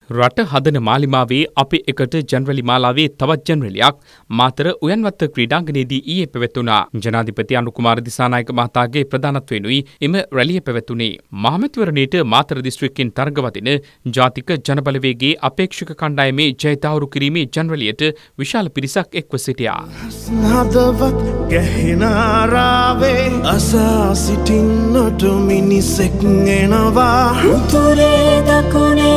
රට හදන මාලිමාවේ අපි එකට ජනරලි මාලාවේ තවත් ජනරලියක් මාතර උයන්වත්ත ක්‍රීඩාංගණයේදී ඊයේ පැවැත්වුණා. ජනාධිපති අනුකුමාර දිසානායක මහතාගේ ප්‍රධානත්වයෙනුයි එම රැළිය පැවැත්වුණේ. මහමැතිවරණයට මාතර දිස්ත්‍රික්කෙන් තරගවදින ජාතික ජනබලවේගයේ අපේක්ෂක කණ්ඩායමේ ජය තහවුරු කිරීමේ ජනරලියට විශාල පිරිසක් එක්ව සිටියා. හදවත් ගැහෙනාරාවේ අසා සිටින්නට මිනිසෙක් එනවා උතුරේ දකුණේ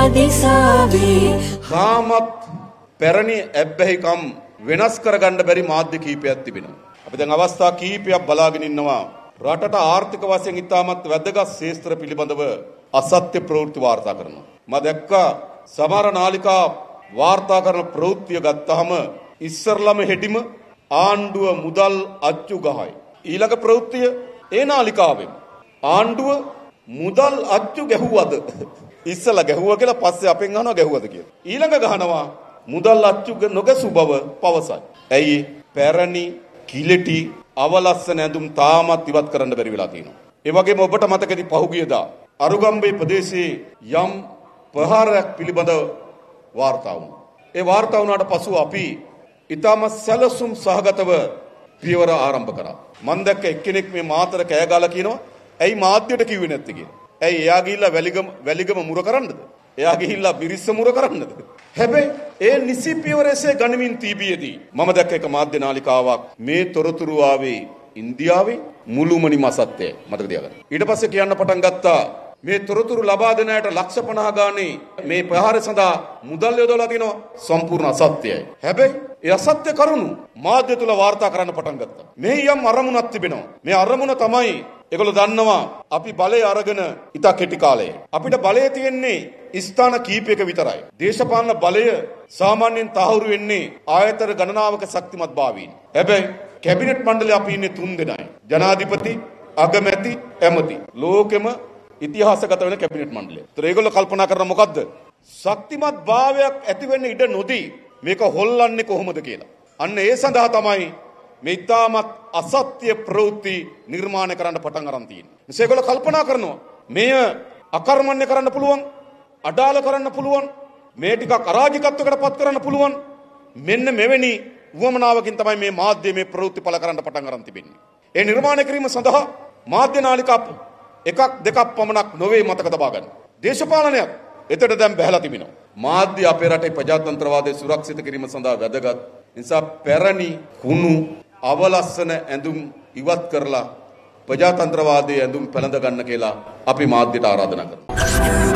සදිසාවේ තාමත් පැරණි ඇබ්බැහිකම් වෙනස් කරගන්න බැරි මාධ්‍ය කීපයක් තිබෙනවා. අපි දැන් අවස්ථා කීපයක් බලාගෙන ඉන්නවා රටට ආර්ථික වශයෙන් ඉතාමත් වැදගත් ශේෂ්ත්‍ර පිළිබඳව අසත්‍ය ප්‍රවෘත්ති වාර්තා කරනවා. මම දැක්කා සමහර නාලිකා වාර්තා කරන ප්‍රවෘත්තිය ගත්තාම ඉස්සරළම හෙඩිම ආණ්ඩුව මුදල් අච්චු ගහයි. ඊළඟ ප්‍රවෘත්තිය ඒ නාලිකාවෙන් ආණ්ඩුව මුදල් අච්චු ගැහුවද? ඉස්සලා ගැහුවා කියලා පස්සේ අපෙන් අහනවා ගැහුවද කියලා. ඊළඟ ගහනවා මුදල් අච්චු නොගැසු බව පවසයි. ඇයි පැරණි කිලිටි අවලස්සන ඇඳුම් තාමත් ඉවත් කරන්න බැරි වෙලා තියෙනවා. ඒ වගේම ඔබට මතකයි පහුගියදා අරුගම්බේ ප්‍රදේශයේ යම් ප්‍රහාරයක් පිළිබඳ වාර්තා වුණා. ඒ වාර්තා වුණාට පසුව අපි ඊටම සැලසුම් සහගතව පියවර ආරම්භ කරා. මම දැක්ක එක්කෙනෙක් මේ මාතර කෑ ගාලා කියනවා ඇයි මාධ්‍යයට කිව්වේ නැත්තේ කියලා. ඇයි එයා ගිහිල්ලා වැලිගම මුර කරන්නද? එයා ගිහිල්ලා බිරිස්ස මුර කරන්නද? හැබැයි ඒ නිසි පියවරසේ ගනිමින් තිබියදී මම දැක්ක එක මාධ්‍ය නාලිකාවක් මේ තොරතුරු ආවේ ඉන්දියාවේ මුළුමනින්ම අසත්‍යයි. මතක තියාගන්න. ඊට පස්සේ කියන්න පටන් ගත්තා මේ තොරතුරු ලබා දෙන අයට ලක්ෂ 50 ගානේ මේ ප්‍රහාරය සඳහා මුදල් යොදවලා තිනවා සම්පූර්ණ අසත්‍යයි. හැබැයි ඒ අසත්‍ය කරුණු මාධ්‍ය තුල වාර්තා කරන්න පටන් ගත්තා. මේ යම් අරමුණක් තිබෙනවා. මේ අරමුණ තමයි ඒගොල්ලෝ දන්නවා අපි බලය අරගෙන ඉතා කෙටි කාලයේ අපිට බලය තියෙන්නේ ස්ථාන කීපයක විතරයි. දේශපාලන බලය සාමාන්‍යයෙන් තහවුරු වෙන්නේ ආයතන ගණනාවක ශක්තිමත් භාවයෙන්. හැබැයි කැබිනට් මණ්ඩලය අපි ඉන්නේ 3 දෙනයි. ජනාධිපති, අගමැති, ඇමති. ලෝකෙම ඉතිහාසගත වෙන කැබිනට් මණ්ඩලය. ඒතර ඒගොල්ලෝ කල්පනා කරන මොකද්ද? ශක්තිමත් භාවයක් ඇති වෙන්න ඉඩ නොදී මේක හොල්ලන්නේ කොහොමද කියලා. අන්න ඒ සඳහා තමයි මේ ඊටමත් අසත්‍ය ප්‍රවෘත්ති නිර්මාණය කරන්න පටන් අරන් තියෙන්නේ. මේගොල්ලෝ කල්පනා කරනවා මෙය අකර්මණ්‍ය කරන්න පුළුවන්, අඩාල කරන්න පුළුවන්, මේ ටිකක් අරාජිකත්වයකට පත් කරන්න පුළුවන්. මෙන්න මෙවැනි උවමනාවකින් තමයි මේ මාධ්‍ය මේ ප්‍රවෘත්ති පළ කරන්න පටන් අරන් තිබෙන්නේ. ඒ නිර්මාණය කිරීම සඳහා මාධ්‍ය නාලිකා එකක් දෙකක් පමණක් නොවේ මතක තබා ගන්න. දේශපාලනයක් එතට දැන් බැහැලා තිබෙනවා. මාධ්‍ය අපේ රටේ ප්‍රජාතන්ත්‍රවාදය සුරක්ෂිත කිරීම සඳහා වැදගත්. නිසා පැරණි කුණු අවලස්සන ඇඳුම් ඉවත් කරලා ප්‍රජාතන්ත්‍රවාදයේ ඇඳුම් පැළඳ ගන්න කියලා අපි මාධ්‍යට ආරාධනා කරනවා.